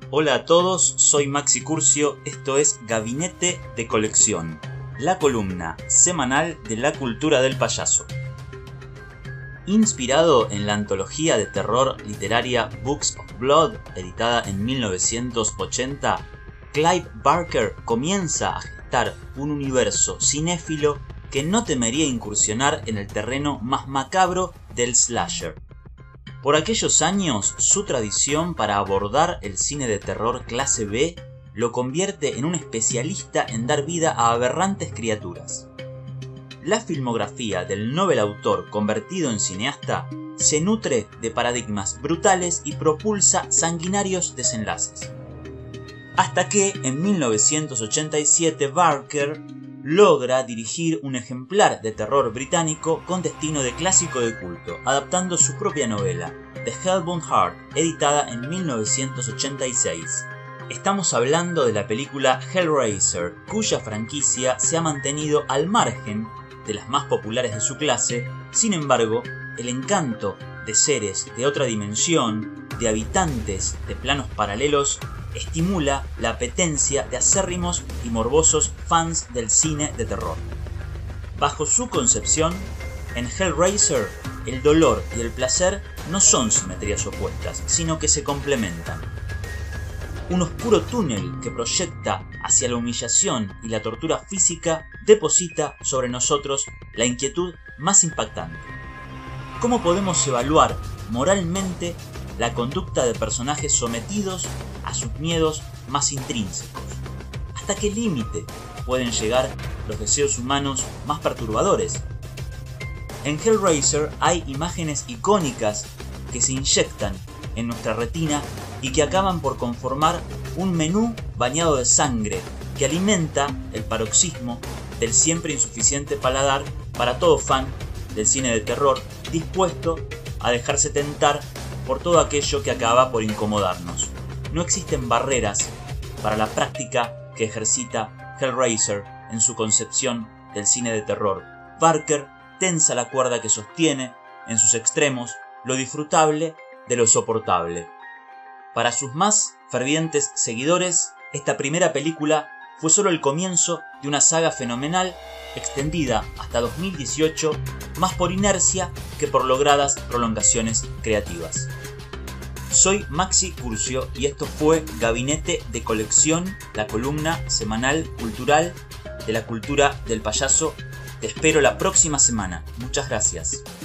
Hola a todos, soy Maxi Curcio, esto es Gabinete de Colección, la columna semanal de la cultura del payaso. Inspirado en la antología de terror literaria Books of Blood, editada en 1980, Clive Barker comienza a gestar un universo cinéfilo que no temería incursionar en el terreno más macabro del slasher. Por aquellos años, su tradición para abordar el cine de terror clase B lo convierte en un especialista en dar vida a aberrantes criaturas. La filmografía del novel autor convertido en cineasta se nutre de paradigmas brutales y propulsa sanguinarios desenlaces. Hasta que, en 1987, Barker logra dirigir un ejemplar de terror británico con destino de clásico de culto, adaptando su propia novela, The Hellbound Heart, editada en 1986. Estamos hablando de la película Hellraiser, cuya franquicia se ha mantenido al margen de las más populares de su clase. Sin embargo, el encanto de seres de otra dimensión, de habitantes de planos paralelos, estimula la apetencia de acérrimos y morbosos fans del cine de terror. Bajo su concepción, en Hellraiser, el dolor y el placer no son simetrías opuestas, sino que se complementan. Un oscuro túnel que proyecta hacia la humillación y la tortura física deposita sobre nosotros la inquietud más impactante. ¿Cómo podemos evaluar moralmente la conducta de personajes sometidos a sus miedos más intrínsecos? ¿Hasta qué límite pueden llegar los deseos humanos más perturbadores? En Hellraiser hay imágenes icónicas que se inyectan en nuestra retina y que acaban por conformar un menú bañado de sangre que alimenta el paroxismo del siempre insuficiente paladar para todo fan del cine de terror dispuesto a dejarse tentar por todo aquello que acaba por incomodarnos. No existen barreras para la práctica que ejercita Hellraiser en su concepción del cine de terror. Barker tensa la cuerda que sostiene, en sus extremos, lo disfrutable de lo soportable. Para sus más fervientes seguidores, esta primera película fue solo el comienzo de una saga fenomenal extendida hasta 2018, más por inercia que por logradas prolongaciones creativas. Soy Maxi Curcio y esto fue Gabinete de Colección, la columna semanal cultural de la cultura del payaso. Te espero la próxima semana. Muchas gracias.